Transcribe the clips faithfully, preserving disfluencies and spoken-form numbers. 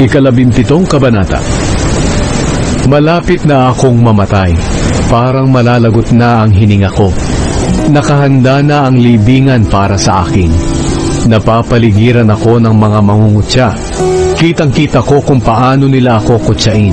Ikalabintitong kabanata. Malapit na akong mamatay, parang malalagot na ang hininga ko. Nakahanda na ang libingan para sa akin. Napapaligiran ako ng mga mangungutya. Kitang-kita ko kung paano nila ako kutsain.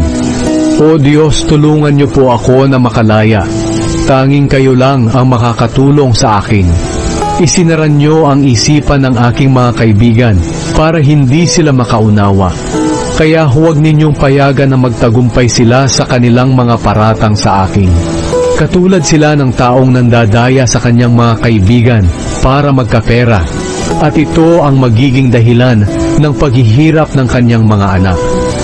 O Diyos, tulungan niyo po ako na makalaya. Tanging kayo lang ang makakatulong sa akin. Isinaran niyo ang isipan ng aking mga kaibigan para hindi sila makaunawa. Kaya huwag ninyong payagan na magtagumpay sila sa kanilang mga paratang sa akin. Katulad sila ng taong nandadaya sa kanyang mga kaibigan para magkapera. At ito ang magiging dahilan ng paghihirap ng kanyang mga anak.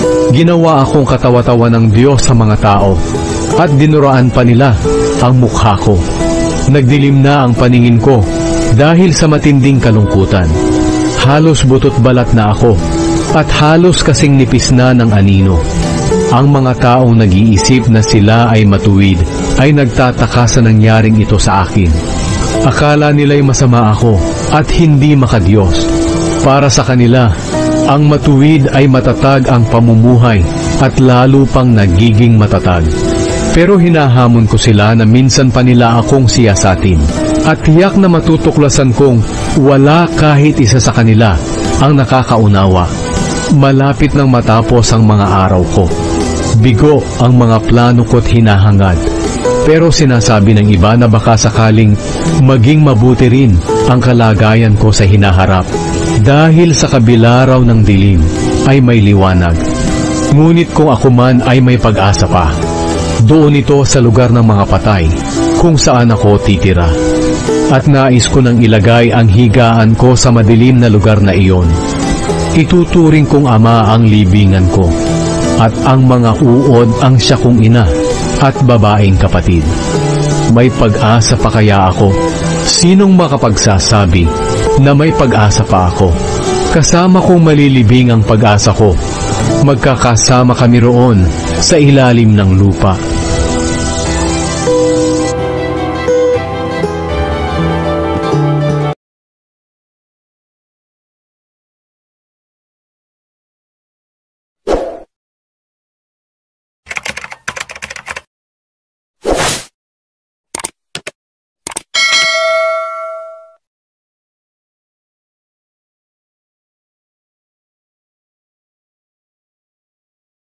Ginawa akong katawa-tawa ng Diyos sa mga tao, at dinuraan pa nila ang mukha ko. Nagdilim na ang paningin ko dahil sa matinding kalungkutan. Halos butot balat na ako, at halos kasing nipis na ng anino. Ang mga taong nag-iisip na sila ay matuwid ay nagtataka sa nangyaring ito sa akin. Akala nila'y masama ako at hindi makadiyos. Para sa kanila, ang matuwid ay matatag ang pamumuhay at lalo pang nagiging matatag. Pero hinahamon ko sila na minsan pa nila akong siyasatin. At tiyak na matutuklasan kong wala kahit isa sa kanila ang nakakaunawa. Malapit nang matapos ang mga araw ko. Bigo ang mga plano ko't hinahangad. Pero sinasabi ng iba na baka sakaling maging mabuti rin ang kalagayan ko sa hinaharap. Dahil sa kabila raw ng dilim ay may liwanag. Ngunit kung ako man ay may pag-asa pa, doon ito sa lugar ng mga patay kung saan ako titira. At nais ko nang ilagay ang higaan ko sa madilim na lugar na iyon. Ituturing kong ama ang libingan ko, at ang mga uod ang siya kong ina at babaeng kapatid. May pag-asa pa kaya ako? Sinong makapagsasabi na may pag-asa pa ako? Kasama kong malilibing ang pag-asa ko. Magkakasama kami roon sa ilalim ng lupa.